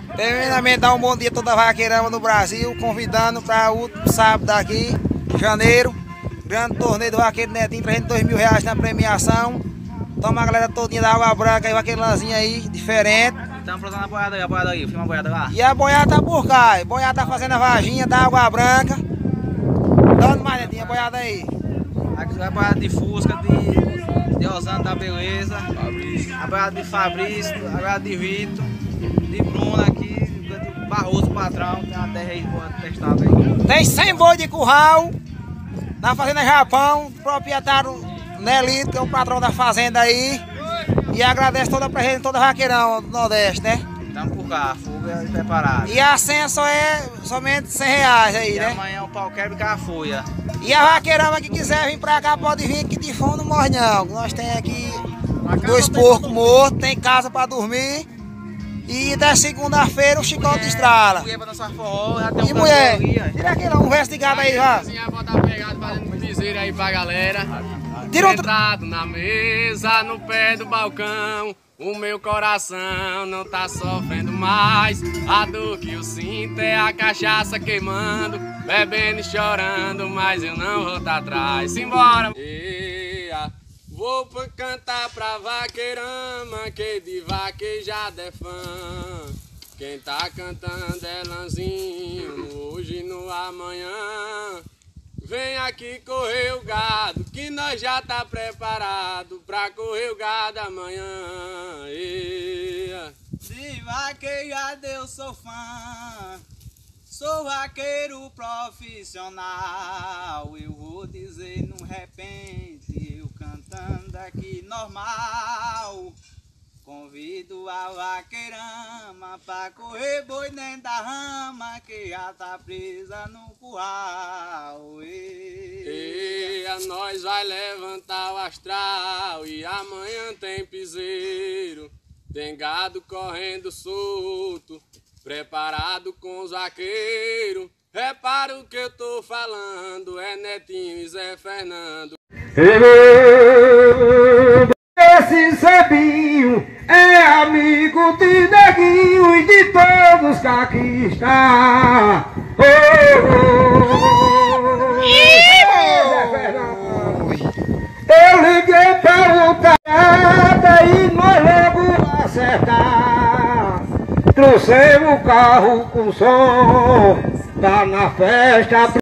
Primeiramente, dar um bom dia a toda a vaqueirama do Brasil, convidando para o último sábado aqui, janeiro, grande torneio do Vaqueiro Netinho, trazendo R$2.000 na premiação. Toma a galera todinha da Água Branca e vaqueiranzinha aí, diferente. Estamos plantando a boiada aí, filma a boiada lá. E a boiada tá por cá, a boiada tá fazendo a vaginha da Água Branca. Dá onde mais, Netinho, a boiada aí? Aqui é a boiada de Fusca, de Osana da Beleza, a boiada de Fabrício, a boiada de Vitor, de Bruno aqui, de Barroso Patrão, tem uma terra aí boa testada aí. Tem 100 boi de curral na Fazenda Japão, proprietário Nelito, que é o patrão da fazenda aí. E agradece toda a presença, toda a vaqueirão do Nordeste, né? Estamos por cá, fuga e preparado. E a senha só é somente R$100 aí, E né? amanhã o pau quebra e cá a folha. E a vaqueirama que quiser vir pra cá pode vir, que de fome não morre não. Nós tem aqui 2 porcos mortos, tem casa pra dormir. E da segunda-feira o chicote estrala. Mulher pra dançar forró, já tem E mulher, ali, ó. tira aquele um verso de gado aí, já. Botar pegado fazendo piseiro aí pra galera. Tira Sentado na mesa, no pé do balcão, o meu coração não tá sofrendo mais. A dor que eu sinto é a cachaça queimando, bebendo e chorando, mas eu não vou tá atrás. Simbora! Vou cantar pra vaqueirama, que de vaquejada é fã. Quem tá cantando é Lanzinho, hoje no amanhã. Vem aqui correr o gado, que nós já tá preparado pra correr o gado amanhã. De vaquejada eu sou fã, sou vaqueiro profissional. Eu vou dizer no repente, eu cantando aqui normal. Convido a vaqueirama pra correr boi dentro da rama, que já tá presa no curral. Nós vai levantar o astral e amanhã tem piseiro. Tem gado correndo solto, preparado com os vaqueiros. Repara o que eu tô falando, é Netinho e Zé Fernando. Esse Zebinho é amigo de Neguinho e de todos que aqui está. Eu liguei para o Tarada e nós logo acertar. Trouxemos o carro com som, tá na festa.